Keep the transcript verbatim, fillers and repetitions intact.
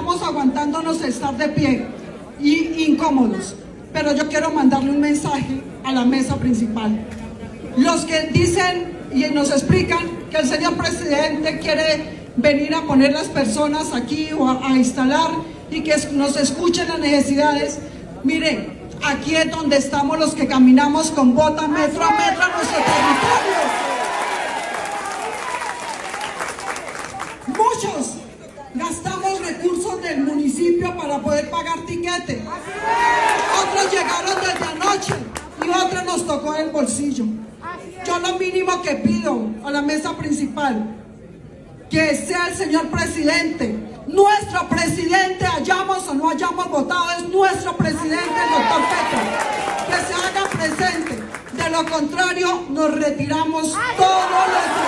estamos aguantándonos estar de pie y incómodos. Pero yo quiero mandarle un mensaje a la mesa principal. Los que dicen y nos explican que el señor presidente quiere venir a poner las personas aquí o a, a instalar y que nos escuchen las necesidades. Miren, aquí es donde estamos los que caminamos con botas metro a metro a nuestro territorio. Muchos gastamos recursos del municipio para poder pagar tiquete. Otros llegaron desde anoche y otros nos tocó el bolsillo. Yo lo mínimo que pido a la mesa principal, que sea el señor presidente, nuestro presidente, hayamos o no hayamos votado, es nuestro presidente, el doctor Petro, que se haga presente. De lo contrario, nos retiramos todos los